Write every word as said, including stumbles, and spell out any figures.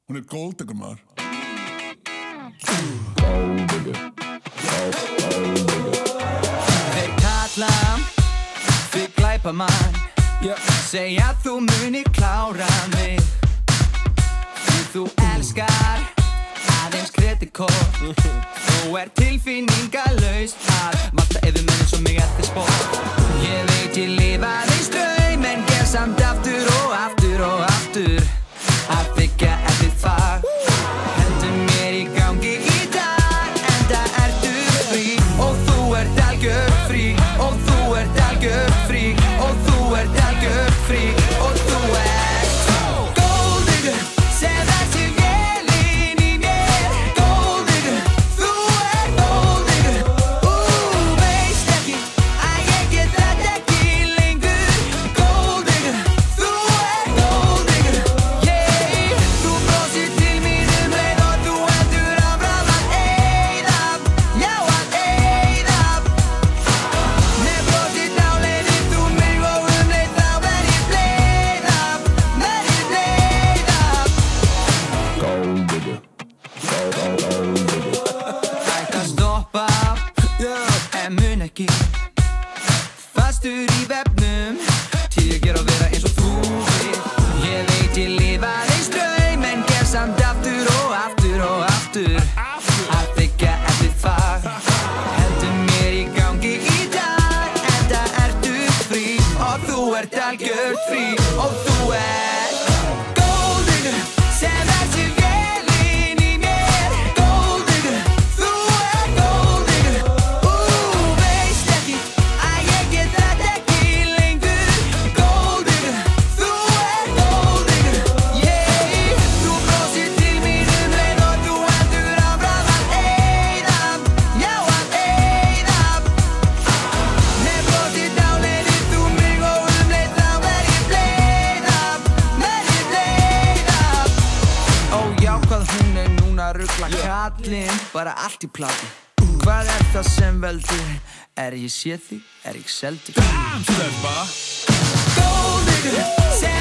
Hún er golddigger, maður. Golddigger. Golddigger. Þeir kalla þig glæpamann, segja þú muni klára mig. Því þú elskar aðeins kredikort. Þú er tilfinningalaus að valda yfir menn eins og mig eftir sport. Ég veit ég lifa þess draum en ger samt aftur og aftur og aftur að þykja eftir fag. Hendur mér í gangi í dag enda ertu frí og þú ert algjör frí og þú ert algjör frí og þú ert algjör frí og þú ert golddigger sem þessi vélin í mér. Golddigger, þú ert golddigger. Ú, veist ekki að ég get þetta ekki lengur. Golddigger, þú ert golddigger. Yeah, þú brosir til mín um leið og þú heldur áfram að eyða. Já, að eyða. Með brosið náleiðir þú mig og um leið þá verð ég bleið af. Verð ég bleið af. Golddigger. Golddigger. Ætti að stoppa en mun ekki. Fastur í vefnum til ég ger að vera eins og þú vil. Ég veit ég lifa þess draum en ger samt aftur og aftur og aftur að þykja eftir fag. Hendur mér í gangi í dag enda ertu frí og þú ert algjör frí og þú ert golddigger sem þessi vélin í mér. Golddigger, þú ert golddigger. Ú, veist ekki að ég get þetta ekki lengur. Golddigger, þú ert golddigger. Yeah, þú brosir til mín um leið og þú heldur áfram að eyða. Já, að eyða. Með brosið náleiðir þú mig og um leið þá verð ég bleið af. Verð ég bleið af. Ó já, hvað hún er núna að rugla kallinn, bara allt í plati. Hvað er það sem veldur? Er ég séð þig? Er ég seldur? Damn, stelpa. Golddigger sem